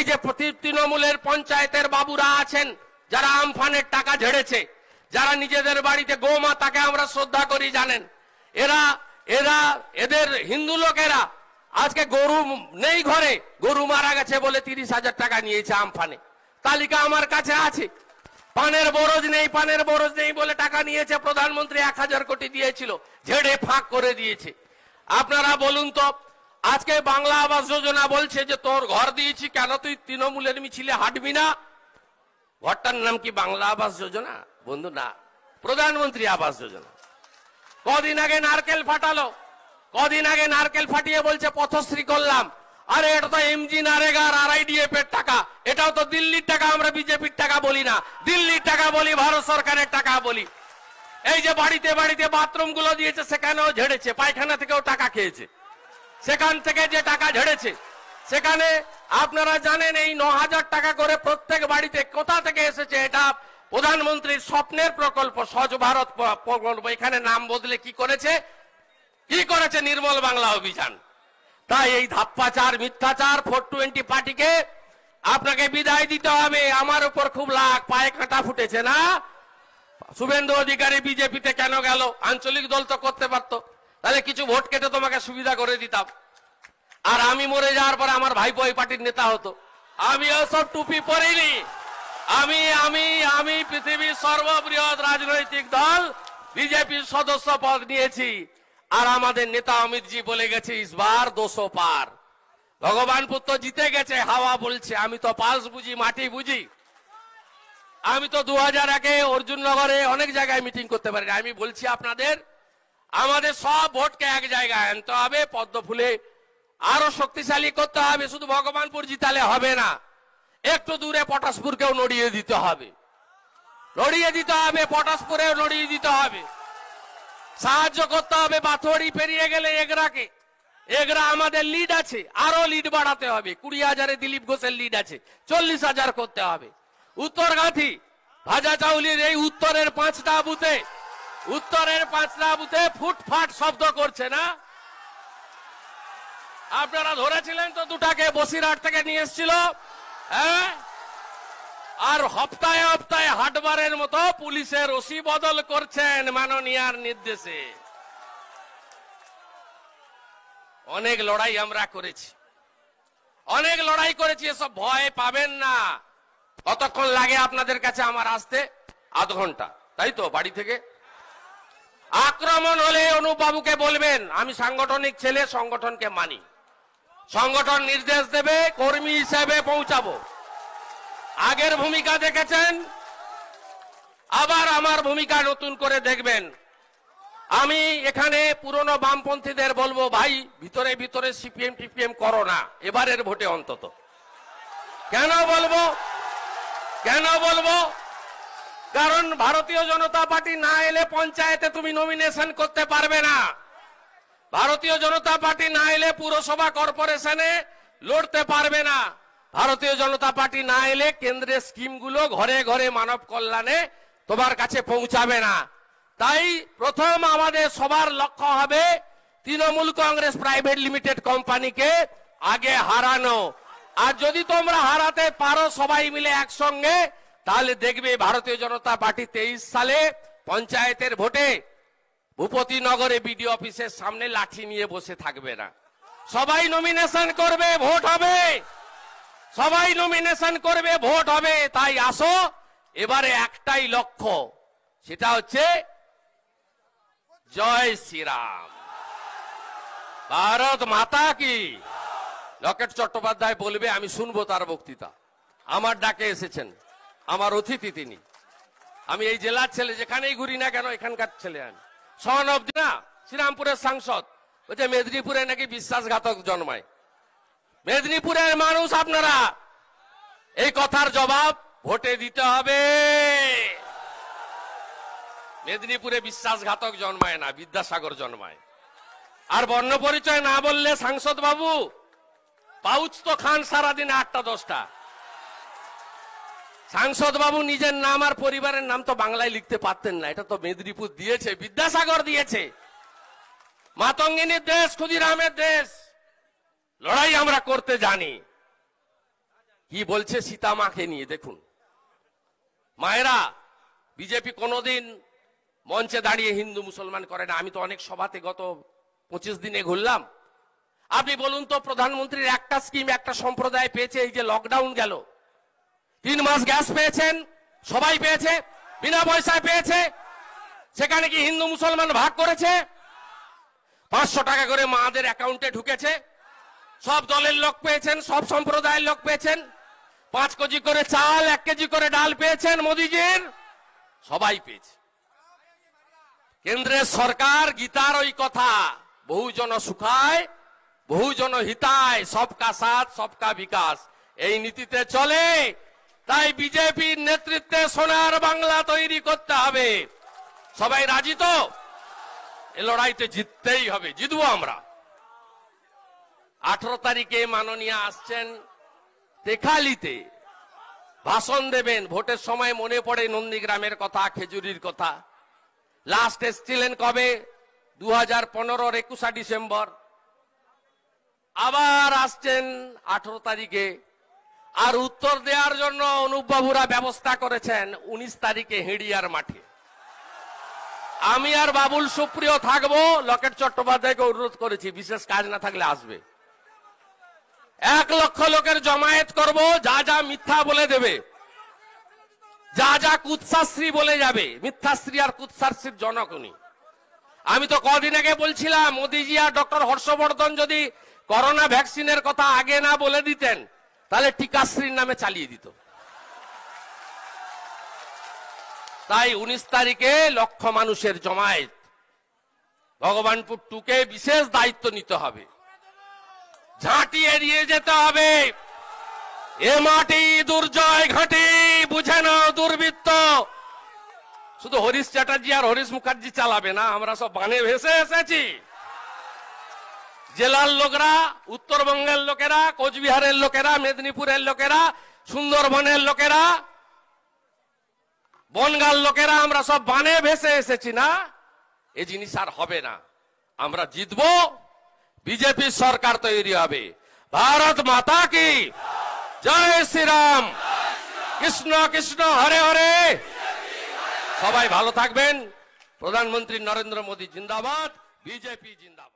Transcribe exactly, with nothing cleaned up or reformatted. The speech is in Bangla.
এই যে তৃণমূলের পঞ্চায়েতের বাবুরা আছেন যারা আমফানের টাকা ঝেড়েছে, যারা নিজেদের বাড়িতে গোমাতাকে আমরা শ্রদ্ধা করি জানেন, এরা এরা এদের হিন্দু লোকেরা আজকে গরু নেই ঘরে, গরু মারা গেছে বলে তিরিশ হাজার টাকা নিয়েছে আমফানে, তালিকা আমার কাছে আছে। পানের বরজ নেই, পানের বরজ নেই বলে টাকা নিয়েছে, প্রধানমন্ত্রী এক হাজার কোটি দিয়েছিল, ঝেড়ে ফাঁক করে দিয়েছে। আপনারা বলুন তো, আজকে বাংলা আবাস যোজনা বলছে যে তোর ঘর দিয়েছি, কেন তুই তৃণমূলের মিছিলে হাঁটবি না? ঘরটার নাম কি বাংলা আবাস যোজনা? বন্ধু না, প্রধানমন্ত্রী আবাস যোজনা। কদিন আগে নারকেল ফাটালো, কদিন আগে নারকেল ফাটিয়ে বলছে পথশ্রী করলাম। আরে এটা তো এমজি নারেগার আর আইডিএফ এর টাকা, এটাও তো দিল্লির টাকা, আমরা বিজেপির টাকা বলি না, দিল্লির টাকা বলি, ভারত সরকারের টাকা বলি। এই যে বাড়িতে বাড়িতে বাথরুম গুলো দিয়েছে সেখানেও ঝেড়েছে, পায়খানা থেকেও টাকা খেয়েছে, সেখান থেকে যে টাকা ঝেড়েছে সেখানে আপনারা জানেন এই ন হাজার টাকা করে প্রত্যেক বাড়িতে কোথা থেকে এসেছে? এটা প্রধানমন্ত্রীর স্বপ্নের প্রকল্প স্বচ্ছ ভারত প্রকল্প। এখানে নাম বদলে কি করেছে? কি করেছে? নির্মল বাংলা অভিযান। তাই এই ধাপ্পাচার, মিথ্যাচার, ফোর টোয়েন্টি পার্টিকে আপনাকে বিদায় দিতে হবে। আমার উপর খুব লাগ, পায়ে কাঁটা ফুটেছে না? শুভেন্দু অধিকারী বিজেপিতে কেন গেল? আঞ্চলিক দল তো করতে পারতো, তাহলে কিছু ভোট কেটে তোমাকে সুবিধা করে দিতাম, আর আমি মরে যাওয়ার পরে আমার ভাইপো ওই পার্টির নেতা হতো। আমি ওসব টুপি পরিনি। আমি আমি আমি পৃথিবীর সর্ববৃহৎ রাজনৈতিক দল বিজেপির সদস্য পদ নিয়েছি, আর আমাদের নেতা অমিত জি বলে গেছে ইসবার দুশো পার। ভগবানপুর তো জিতে গেছে, হাওয়া বলছে, আমি তো পালস বুঝি, মাটি বুঝি। আমি তো দু হাজার একে অর্জুননগরে অনেক জায়গায় মিটিং করতে পারি। আমি বলছি আপনাদের, আমাদের সব ভোটকে এক জায়গায় আনতে হবে, পদ্ম ফুলে আরো শক্তিশালী করতে হবে। শুধু ভগবানপুর জিতালে হবে না, একটু দূরে পটাশপুরকেও নড়িয়ে দিতে হবে, নড়িয়ে দিতে হবে, পটাশপুরেও নড়িয়ে দিতে হবে, সাহায্য করতে হবে। বাথুয়ারি পেরিয়ে গেলে এগরাকে, এগরা আমাদের লিড আছে, আরো লিড বাড়াতে হবে। কুড়ি হাজারে দিলীপ ঘোষের লিড আছে, চল্লিশ হাজার করতে হবে। উত্তরগাথি, ভাজা চাউলির এই উত্তরের পাঁচটা বুথে, উত্তরের পাঁচটা বুথে ফুটফাট শব্দ করছে না? আপনারা ধরেছিলেন তো দুটাকে, বসিরহাট থেকে নিয়ে এসেছিল, হ্যাঁ? আর হপ্তায় হপ্তায় হাটবারের মতো পুলিশের ওসি বদল করছেন মাননীয়ার নির্দেশে। অনেক লড়াই আমরা করেছি, অনেক লড়াই করেছি, এসব ভয় পাবেন না। কতক্ষণ লাগে আপনাদের কাছে আমার আসতে? আধ ঘন্টা, তাই তো? বাড়ি থেকে আক্রমণ হলে অনুবাবুকে বলবেন আমি সাংগঠনিক ছেলে, সংগঠনকে মানি, সংগঠন নির্দেশ দেবে, কর্মী হিসেবে পৌঁছাবো। আগের ভূমিকা দেখেছেন, আবার আমার ভূমিকা নতুন করে দেখবেন। আমি এখানে পুরনো বামপন্থীদের বলবো, ভাই ভিতরে ভিতরে সিপিএম টিপিএম করো না এবারের ভোটে অন্তত। কেন বলবো? কেন বলবো? কারণ ভারতীয় জনতা পার্টি না এলে পঞ্চায়েতে তুমি নমিনেশন করতে পারবে না, ভারতীয় জনতা পার্টি না এলে পুরসভা কর্পোরেশনে লড়তে পারবে না, ভারতীয় জনতা পার্টি না এলে কেন্দ্রের স্কিমগুলো ঘরে ঘরে মানব কল্যাণে তোমার কাছে পৌঁছাবে না। তাই প্রথম আমাদের সবার লক্ষ্য হবে তৃণমূল কংগ্রেস প্রাইভেট লিমিটেড কোম্পানিকে আগে হারানো। আর যদি তোমরা হারাতে পারো সবাই মিলে একসঙ্গে, তাহলে দেখবে ভারতীয় জনতা পার্টি তেইশ সালে পঞ্চায়েতের ভোটে ভূপতিনগরে বিডিও অফিসের সামনে লাঠি নিয়ে বসে থাকবে না, সবাই নমিনেশন করবে, ভোট হবে, সবাই নমিনেশন করবে, ভোট হবে। তাই আসো, এবারে একটাই লক্ষ্য, সেটা হচ্ছে জয় শ্রীরাম, ভারত মাতা কি। লকেট চট্টোপাধ্যায় বলবে, আমি শুনবো তার বক্তৃতা। আমার ডাকে এসেছেন, আমার অতিথি তিনি। আমি এই জেলার ছেলে, যেখানেই ঘুরি না কেন এখানকার ছেলে। আমি সন অব না শ্রীরামপুরের সাংসদ, বলছে মেদিনীপুরে নাকি বিশ্বাসঘাতক জন্মায়। মেদিনীপুরের মানুষ আপনারা, এই কথার জবাব ভোটে দিতে হবে। মেদিনীপুরে বিশ্বাসঘাতক জন্মায় না, বিদ্যাসাগর জন্মায়। আর বর্ণ পরিচয় না বললে সাংসদ বাবু পাউচ তো খান সারাদিন আটটা দশটা। সাংসদ বাবু নিজের নাম আর পরিবারের নাম তো বাংলায় লিখতে পারতেন না, এটা তো মেদিনীপুর দিয়েছে, বিদ্যাসাগর দিয়েছে। মাতঙ্গিনীর দেশ, ক্ষুদিরামের দেশ, লড়াই আমরা করতে জানি। কি বলছে সীতা মাকে নিয়ে দেখুন। মায়েরা, বিজেপি কোনোদিন মঞ্চে দাঁড়িয়ে হিন্দু মুসলমান করে না। আমি তো অনেক সভাতে গত পঁচিশ দিনে ঘুরলাম। আপনি বলুন তো, প্রধানমন্ত্রীর একটা স্কিম একটা সম্প্রদায় পেয়েছে। এই যে লকডাউন গেল, তিন মাস গ্যাস পেয়েছেন, সবাই পেয়েছে, বিনা পয়সায় পেয়েছে। সেখানে কি হিন্দু মুসলমান ভাগ করেছে? পাঁচশো টাকা করে মাদের অ্যাকাউন্টে ঢুকেছে। সব দলের লোক পেয়েছেন, সব সম্প্রদায়ের লোক পেয়েছেন। পাঁচ কেজি করে চাল, এক কেজি করে ডাল পেয়েছেন মোদিজির, সবাই পেয়েছে। কেন্দ্রের সরকার গীতার ওই কথা, বহুজন সুখায় বহুজন হিতায়, সবকা সাথ সবকা বিকাশ, এই নীতিতে চলে। তাই বিজেপির নেতৃত্বে সোনার বাংলা তৈরি করতে হবে। সবাই রাজি তো? এ লড়াইতে জিততেই হবে, জিতবো আমরা। আঠারো তারিখে মাননীয় আসছেন তেখালিতে, ভাষণ দেবেন। ভোটের সময় মনে পড়ে নন্দীগ্রামের কথা, খেজুরির কথা। লাস্ট এসছিলেন কবে? দু হাজার পনেরোর একুশা ডিসেম্বর। আবার আসছেন আঠারো তারিখে। আর উত্তর দেওয়ার জন্য অনুপ বাবুরা ব্যবস্থা করেছেন উনিশ তারিখে হিড়িয়ার মাঠে। আমি আর বাবুল সুপ্রিয় থাকবো। লকেট চট্টোপাধ্যায়কে অনুরোধ করেছি, বিশেষ কাজ না থাকলে আসবে। এক লক্ষ লোকের জমায়েত করব, যা যা মিথ্যা বলে দেবে, যা যা কুৎসাশ্রী বলে যাবে। মিথ্যাশ্রী আর কুৎসাশ্রীর জনক উনি। আমি তো কদিন আগে বলছিলাম, মোদিজি আর ডক্টর হর্ষবর্ধন যদি করোনা ভ্যাকসিনের কথা আগে না বলে দিতেন, তাহলে টিকাশ্রীর নামে চালিয়ে দিত। তাই উনিশ তারিখে লক্ষ মানুষের জমায়েত। ভগবানপুর টুকে বিশেষ দায়িত্ব নিতে হবে, ঝাঁটি এড়িয়ে যেতে হবে। এ মাটি দুর্জয় ঘাঁটি, বুঝে নাও দুর্বৃত্ত। শুধু হরিশ চ্যাটার্জি আর হরিশ মুখার্জি চালাবে না, আমরা সব বানে ভেসে এসেছি। জেলার লোকেরা, উত্তরবঙ্গের লোকেরা, কোচবিহারের লোকেরা, মেদিনীপুরের লোকেরা, সুন্দরবনের লোকেরা, বনগাঁর লোকেরা, আমরা সব বানে ভেসে এসেছি না। এই জিনিস আর হবে না। আমরা জিতবো, বিজেপি সরকার তৈরি হবে। ভারত মাতা কি জয় শ্রীরাম, কৃষ্ণ কৃষ্ণ হরে হরে। সবাই ভালো থাকবেন। প্রধানমন্ত্রী নরেন্দ্র মোদী জিন্দাবাদ, বিজেপি জিন্দাবাদ।